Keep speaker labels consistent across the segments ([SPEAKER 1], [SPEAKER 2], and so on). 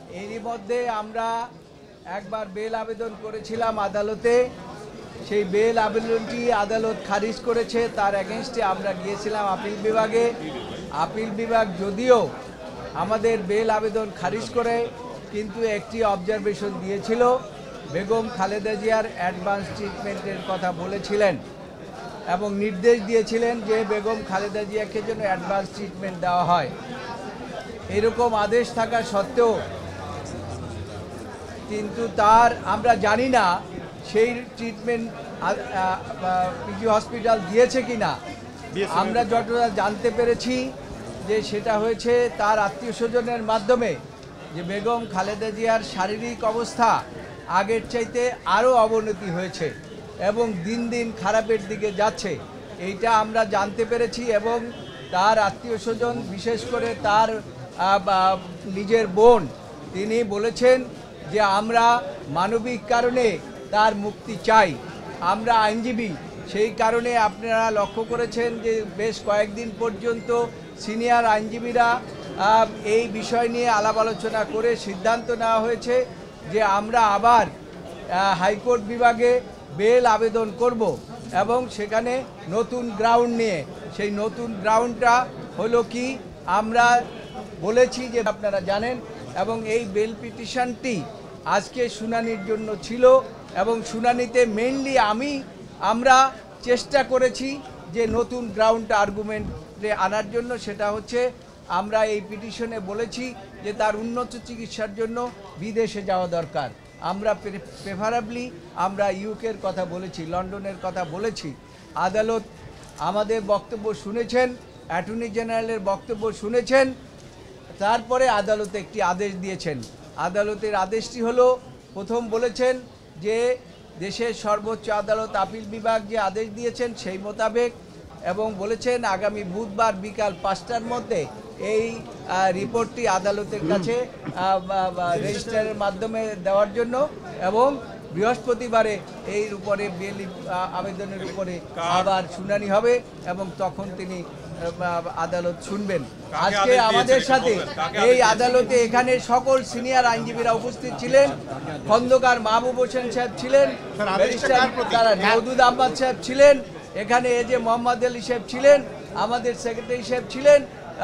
[SPEAKER 1] এরই মধ্যে আমরা একবার বেল আবেদন করেছিলাম আদালতে। সেই বেল আবেদনটি আদালত খারিজ করেছে। তার এগেনস্টে আমরা গিয়েছিলাম আপিল বিভাগে। আপিল বিভাগ যদিও আমাদের বেল আবেদন খারিজ করে, কিন্তু একটি অবজারভেশন দিয়েছিল, বেগম খালেদা জিয়ার অ্যাডভান্স ট্রিটমেন্টের কথা বলেছিলেন এবং নির্দেশ দিয়েছিলেন যে বেগম খালেদা জিয়াকে যেন অ্যাডভান্স ট্রিটমেন্ট দেওয়া হয়। এরকম আদেশ থাকা সত্ত্বেও কিন্তু তার আমরা জানি না সেই ট্রিটমেন্ট পিজি হসপিটাল দিয়েছে কি না। আমরা যতটা জানতে পেরেছি যে সেটা হয়েছে তার আত্মীয় স্বজনের মাধ্যমে, যে বেগম খালেদা জিয়ার শারীরিক অবস্থা আগের চাইতে আরও অবনতি হয়েছে এবং দিন দিন খারাপের দিকে যাচ্ছে, এইটা আমরা জানতে পেরেছি। এবং তার আত্মীয় স্বজন, বিশেষ করে তার নিজের বোন, তিনি বলেছেন যে আমরা মানবিক কারণে তার মুক্তি চাই, আমরা আইনজীবী। সেই কারণে আপনারা লক্ষ্য করেছেন যে বেশ কয়েকদিন পর্যন্ত সিনিয়র আইনজীবীরা এই বিষয় নিয়ে আলাপ আলোচনা করে সিদ্ধান্ত নেওয়া হয়েছে যে আমরা আবার হাইকোর্ট বিভাগে বেল আবেদন করব এবং সেখানে নতুন গ্রাউন্ড নিয়ে। সেই নতুন গ্রাউন্ডটা হলো কি, আমরা বলেছি যে আপনারা জানেন, এবং এই বেল পিটিশনটি আজকে শুনানির জন্য ছিল এবং শুনানিতে মেইনলি আমরা চেষ্টা করেছি যে নতুন গ্রাউন্ড আর্গুমেন্টে আনার জন্য। সেটা হচ্ছে আমরা এই পিটিশনে বলেছি যে তার উন্নত চিকিৎসার জন্য বিদেশে যাওয়া দরকার। আমরা প্রেফারেবলি আমরা ইউকের কথা বলেছি, লন্ডনের কথা বলেছি। আদালত আমাদের বক্তব্য শুনেছেন, অ্যাটর্নি জেনারেলের বক্তব্য শুনেছেন, তারপরে আদালত একটি আদেশ দিয়েছেন। আদালতের আদেশটি হলো, প্রথম বলেছেন যে দেশের সর্বোচ্চ আদালত আপিল বিভাগ যে আদেশ দিয়েছেন সেই মোতাবেক, এবং বলেছেন আগামী বুধবার বিকাল ৫টার মধ্যে এই রিপোর্টটি আদালতের কাছে রেজিস্ট্রারের মাধ্যমে দেওয়ার জন্য, এবং বৃহস্পতিবারে এর উপরে বেল আবেদনের উপরে আবার শুনানি হবে এবং তখন তিনি আদালত শুনবেন। আজকে আমাদের সাথে এই আদালতে এখানে সকল সিনিয়র আইনজীবীরা উপস্থিত ছিলেন। খন্দকার মাহবুব হোসেন সাহেব ছিলেন, ব্যারিস্টার মওদুদ আহমদ সাহেব ছিলেন, এখানে এজে মোহাম্মদ আলী সাহেব ছিলেন, আমাদের সেক্রেটারি সাহেব ছিলেন,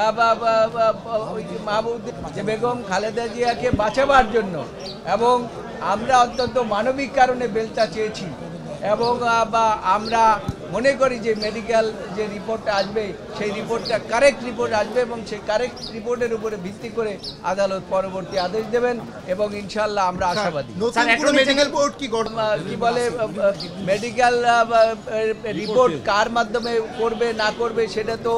[SPEAKER 1] মাহবুবুদ্দিন, যে বেগম খালেদা জিয়াকে বাঁচাবার জন্য, এবং আমরা অত্যন্ত মানবিক কারণে বেলটা চেয়েছি। এবং আমরা মনে করি যে মেডিকেল যে রিপোর্টটা আসবে সেই রিপোর্টটা কারেক্ট রিপোর্ট আসবে এবং সেই কারেক্ট রিপোর্টের উপরে ভিত্তি করে আদালত পরবর্তী আদেশ দেবেন এবং ইনশাল্লাহ আমরা আশাবাদী। কি বলে মেডিকেল রিপোর্ট কার মাধ্যমে করবে না করবে সেটা তো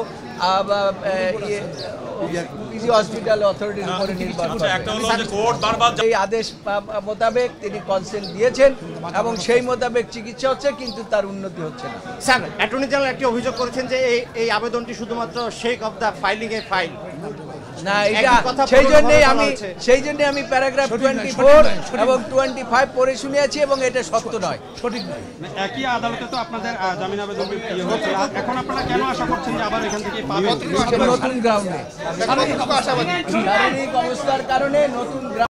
[SPEAKER 1] পিজি হসপিটাল অথরিটির উপরে নির্ভর করে। এই আদেশ মোতাবেক তিনি কনসেন্ট দিয়েছেন এবং সেই মোতাবেক চিকিৎসা হচ্ছে, কিন্তু তার উন্নতি হচ্ছে না।
[SPEAKER 2] স্যার, অ্যাটর্নি জেনারেল একটি অভিযোগ করেছেন যে এই আবেদনটি শুধুমাত্র শেক অফ দ্য ফাইলিং এ ফাইল
[SPEAKER 1] না, এটা সেই জন্য আমি প্যারাগ্রাফ 24 এবং 25 পড়ে শুনিয়েছি এবং এটা সত্য নয়, সঠিক নয়।
[SPEAKER 3] একই আদালতে তো আপনাদের জামিন আবেদন হচ্ছে, এখন আপনারা কেন আশা করছেন যে আবার এখান থেকে পাবেন?
[SPEAKER 1] নতুন গ্রাউন্ডে শারীরিক অবস্থার কারণে নতুন